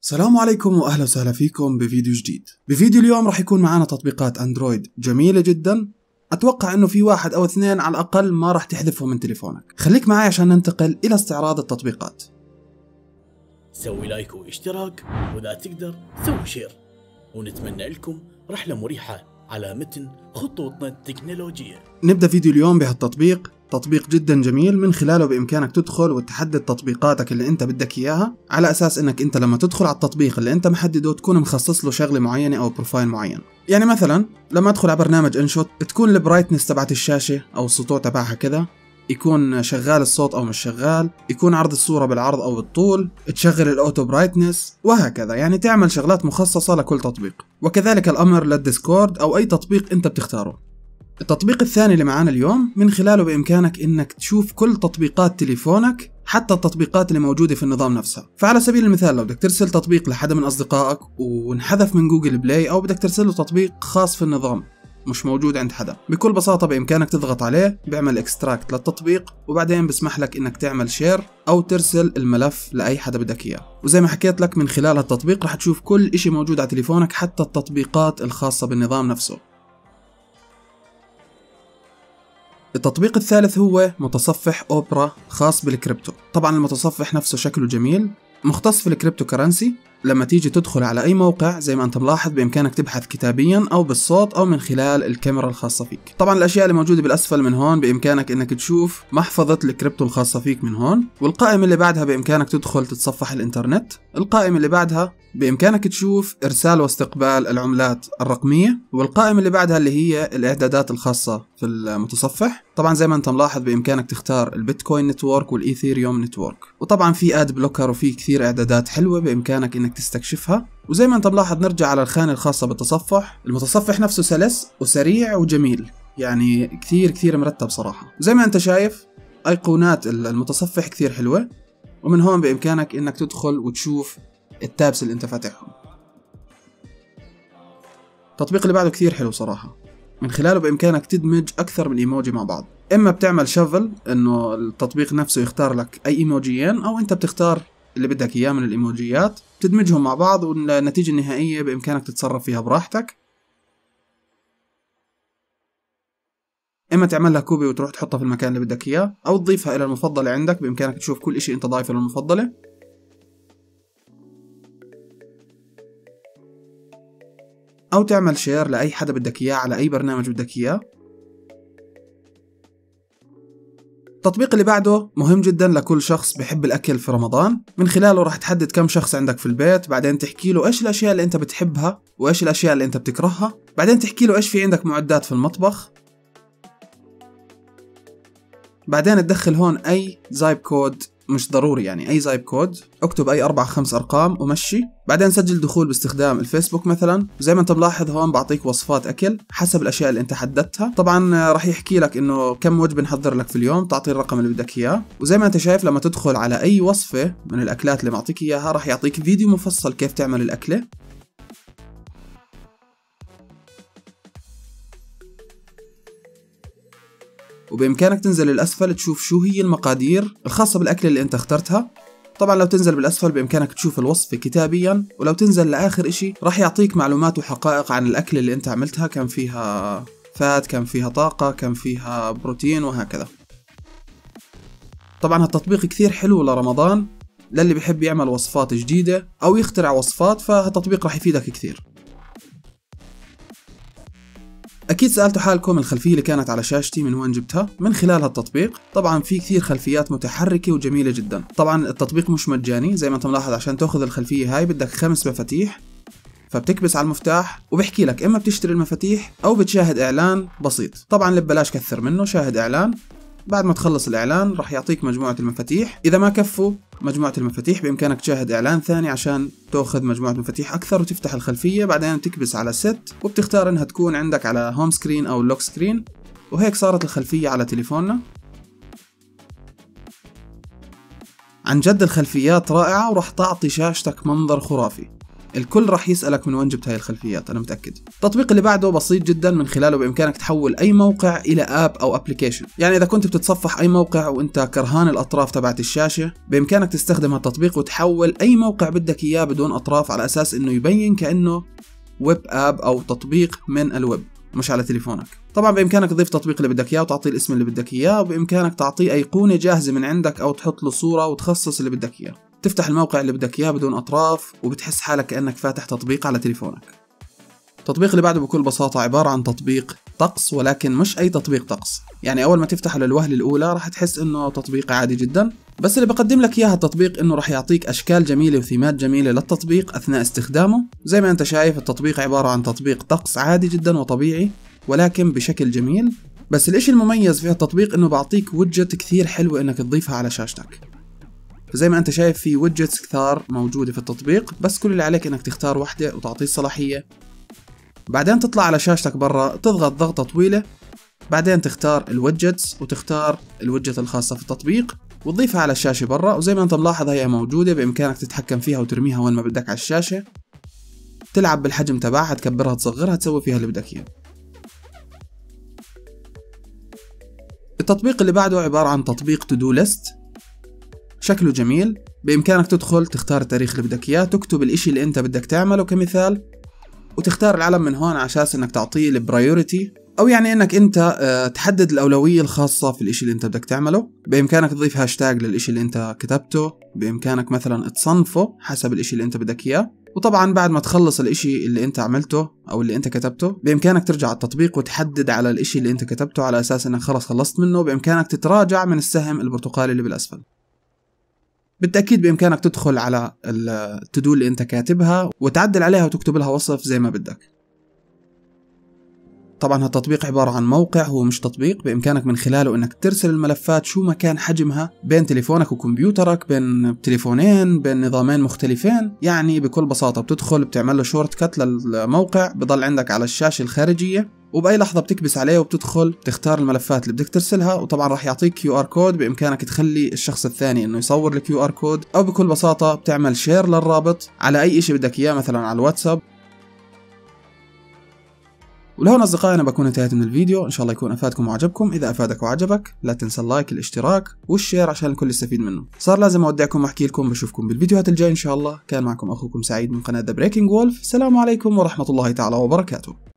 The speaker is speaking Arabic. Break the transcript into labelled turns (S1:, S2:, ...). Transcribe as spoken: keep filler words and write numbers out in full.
S1: السلام عليكم واهلا وسهلا فيكم بفيديو جديد. بفيديو اليوم راح يكون معنا تطبيقات اندرويد جميلة جدا، اتوقع انه في واحد او اثنين على الاقل ما راح تحذفهم من تليفونك. خليك معي عشان ننتقل الى استعراض التطبيقات.
S2: سوي لايك واشتراك، واذا تقدر سوي شير، ونتمنى لكم رحلة مريحة على متن خطوطنا التكنولوجية.
S1: نبدأ فيديو اليوم بهالتطبيق، تطبيق جدا جميل من خلاله بإمكانك تدخل وتحدد تطبيقاتك اللي انت بدك اياها، على اساس انك انت لما تدخل على التطبيق اللي انت محدده تكون مخصص له شغلة معينة او بروفايل معين. يعني مثلا لما ادخل على برنامج انشوت تكون البرايتنس تبعت الشاشة او السطوع تبعها كذا، يكون شغال الصوت او مش شغال، يكون عرض الصورة بالعرض او بالطول، تشغل الاوتو برايتنس وهكذا. يعني تعمل شغلات مخصصة لكل تطبيق، وكذلك الامر للديسكورد او اي تطبيق انت بتختاره. التطبيق الثاني اللي معانا اليوم من خلاله بإمكانك إنك تشوف كل تطبيقات تليفونك، حتى التطبيقات اللي موجودة في النظام نفسها. فعلى سبيل المثال لو بدك ترسل تطبيق لحدا من أصدقائك وانحذف من جوجل بلاي، أو بدك ترسل له تطبيق خاص في النظام مش موجود عند حدا، بكل بساطة بإمكانك تضغط عليه، بيعمل اكستراكت للتطبيق، وبعدين بسمح لك إنك تعمل شير أو ترسل الملف لأي حدا بدك إياه. وزي ما حكيت لك من خلال التطبيق رح تشوف كل إشي موجود على تليفونك، حتى التطبيقات الخاصة بالنظام نفسه. التطبيق الثالث هو متصفح أوبرا خاص بالكريبتو. طبعا المتصفح نفسه شكله جميل، مختص في الكريبتو كرنسي. لما تيجي تدخل على أي موقع زي ما أنت ملاحظ بإمكانك تبحث كتابيا أو بالصوت أو من خلال الكاميرا الخاصة فيك. طبعا الأشياء اللي موجودة بالأسفل من هون بإمكانك إنك تشوف محفظة الكريبتو الخاصة فيك من هون، والقائمة اللي بعدها بإمكانك تدخل تتصفح الإنترنت. القائمة اللي بعدها بإمكانك تشوف إرسال واستقبال العملات الرقمية، والقائمة اللي بعدها اللي هي الإعدادات الخاصة في المتصفح. طبعا زي ما أنت ملاحظ بإمكانك تختار البيتكوين نتورك والإيثيريوم نتورك، وطبعا في آد بلوكر وفي كثير إعدادات حلوة بإمكانك إنك تستكشفها. وزي ما أنت ملاحظ نرجع على الخانة الخاصة بالتصفح. المتصفح نفسه سلس وسريع وجميل، يعني كثير كثير مرتب صراحة. زي ما أنت شايف أيقونات المتصفح كثير حلوة، ومن هون بإمكانك إنك تدخل وتشوف التابس اللي انت فاتحهم. التطبيق اللي بعده كثير حلو صراحة، من خلاله بإمكانك تدمج أكثر من إيموجي مع بعض. إما بتعمل شفل إنه التطبيق نفسه يختار لك أي إيموجيين، أو أنت بتختار اللي بدك إياه من الإيموجيات، تدمجهم مع بعض، والنتيجة النهائية بإمكانك تتصرف فيها براحتك. إما تعمل لها كوبي وتروح تحطها في المكان اللي بدك إياه، أو تضيفها إلى المفضلة عندك، بإمكانك تشوف كل إشي أنت ضايفه للمفضلة. أو تعمل شير لأي حدا بدك إياه على أي برنامج بدك إياه. التطبيق اللي بعده مهم جدا لكل شخص بحب الأكل في رمضان، من خلاله راح تحدد كم شخص عندك في البيت، بعدين تحكي له إيش الأشياء اللي أنت بتحبها وإيش الأشياء اللي أنت بتكرهها، بعدين تحكي له إيش في عندك معدات في المطبخ، بعدين تدخل هون أي زايب كود، مش ضروري يعني أي زايب كود، اكتب أي أربع خمس أرقام ومشي، بعدين سجل دخول باستخدام الفيسبوك مثلا. زي ما أنت ملاحظ هون بعطيك وصفات أكل حسب الأشياء اللي أنت حددتها. طبعا راح يحكي لك إنه كم وجبة نحضر لك في اليوم، تعطي الرقم اللي بدك إياه. وزي ما أنت شايف لما تدخل على أي وصفة من الأكلات اللي معطيك إياها راح يعطيك فيديو مفصل كيف تعمل الأكلة. وبإمكانك تنزل للأسفل تشوف شو هي المقادير الخاصة بالأكل اللي أنت اخترتها. طبعا لو تنزل بالأسفل بإمكانك تشوف الوصفة كتابيا، ولو تنزل لآخر إشي راح يعطيك معلومات وحقائق عن الأكل اللي أنت عملتها، كان فيها فات، كان فيها طاقة، كان فيها بروتين وهكذا. طبعا هالتطبيق كثير حلو لرمضان، للي بيحب يعمل وصفات جديدة أو يخترع وصفات، فهالتطبيق راح يفيدك كثير. أكيد سألتوا حالكم الخلفية اللي كانت على شاشتي من وين جبتها؟ من خلال هالتطبيق. طبعا في كثير خلفيات متحركة وجميلة جدا. طبعا التطبيق مش مجاني، زي ما انت ملاحظ عشان تأخذ الخلفية هاي بدك خمس مفاتيح، فبتكبس على المفتاح وبحكي لك إما بتشتري المفاتيح أو بتشاهد إعلان بسيط. طبعا اللي ببلاش كثر منه، شاهد إعلان، بعد ما تخلص الإعلان راح يعطيك مجموعة المفاتيح. إذا ما كفوا مجموعة المفاتيح بإمكانك تشاهد إعلان ثاني عشان تأخذ مجموعة مفاتيح أكثر، وتفتح الخلفية، بعدين تكبس على ست وبتختار إنها تكون عندك على هوم سكرين أو لوك سكرين، وهيك صارت الخلفية على تليفوننا. عن جد الخلفيات رائعة وراح تعطي شاشتك منظر خرافي. الكل راح يسألك من وين جبت هاي الخلفيات، أنا متأكد. التطبيق اللي بعده بسيط جدا، من خلاله بإمكانك تحول أي موقع إلى آب أو أبليكيشن. يعني إذا كنت بتتصفح أي موقع وأنت كرهان الأطراف تبعت الشاشة، بإمكانك تستخدم هالتطبيق وتحول أي موقع بدك إياه بدون أطراف، على أساس إنه يبين كأنه ويب آب أو تطبيق من الويب مش على تليفونك. طبعا بإمكانك تضيف تطبيق اللي بدك إياه وتعطيه الاسم اللي بدك إياه، وبإمكانك تعطيه أيقونة جاهزة من عندك أو تحط له صورة وتخصص اللي بدك إياه. تفتح الموقع اللي بدك إياه بدون أطراف وبتحس حالك كأنك فاتح تطبيق على تليفونك. التطبيق اللي بعده بكل بساطة عبارة عن تطبيق طقس، ولكن مش أي تطبيق طقس. يعني أول ما تفتحه للوهلة الأولى راح تحس إنه تطبيق عادي جدا، بس اللي بقدم لك إياها التطبيق إنه راح يعطيك أشكال جميلة وثيمات جميلة للتطبيق أثناء استخدامه. زي ما أنت شايف التطبيق عبارة عن تطبيق طقس عادي جدا وطبيعي، ولكن بشكل جميل. بس الإشي المميز في التطبيق إنه بعطيك ويدجت كثير حلوة إنك تضيفها على شاشتك. زي ما أنت شايف في ويدجتس كثار موجودة في التطبيق، بس كل اللي عليك إنك تختار واحدة وتعطيه الصلاحية. بعدين تطلع على شاشتك برا، تضغط ضغطة طويلة، بعدين تختار الويدجتس وتختار الويدجت الخاصة في التطبيق وتضيفها على الشاشة برا. وزي ما أنت ملاحظ هي موجودة، بإمكانك تتحكم فيها وترميها وين ما بدك على الشاشة، تلعب بالحجم تبعها، تكبرها تصغرها، تسوي فيها اللي بدك إياه. التطبيق اللي بعده عبارة عن تطبيق تو دو ليست، شكله جميل. بإمكانك تدخل تختار التاريخ اللي بدك إياه، تكتب الإشي اللي أنت بدك تعمله كمثال، وتختار العلم من هون على أساس إنك تعطيه البرايوريتي، أو يعني إنك أنت أه تحدد الأولوية الخاصة في الإشي اللي أنت بدك تعمله. بإمكانك تضيف هاشتاج للإشي اللي أنت كتبته، بإمكانك مثلا تصنفه حسب الإشي اللي أنت بدك إياه. وطبعا بعد ما تخلص الإشي اللي أنت عملته أو اللي أنت كتبته، بإمكانك ترجع على التطبيق وتحدد على الإشي اللي أنت كتبته على أساس إنك خلص خلصت منه. بإمكانك تتراجع من السهم البرتقالي اللي بالأسفل. بالتأكيد بإمكانك تدخل على التدول اللي أنت كاتبها وتعدل عليها وتكتب لها وصف زي ما بدك. طبعا هالتطبيق عبارة عن موقع، هو مش تطبيق. بإمكانك من خلاله إنك ترسل الملفات شو ما كان حجمها بين تليفونك وكمبيوترك، بين تليفونين، بين نظامين مختلفين. يعني بكل بساطة بتدخل بتعمل له شورت كات للموقع، بضل عندك على الشاشة الخارجية، وبأي لحظة بتكبس عليه وبتدخل تختار الملفات اللي بدك ترسلها. وطبعا راح يعطيك كيو آر كود، بإمكانك تخلي الشخص الثاني إنه يصور الكيو آر كود، أو بكل بساطة بتعمل شير للرابط على أي إشي بدك إياه، مثلا على الواتساب. ولهون أصدقائي أنا بكون انتهيت من الفيديو، إن شاء الله يكون أفادكم وعجبكم. إذا أفادك وعجبك لا تنسى اللايك، الاشتراك والشير عشان الكل يستفيد منه. صار لازم أودعكم وأحكي لكم، بشوفكم بالفيديوهات الجاية إن شاء الله. كان معكم أخوكم سعيد من قناة The Breaking Wolf. السلام عليكم ورحمة الله تعالى وبركاته.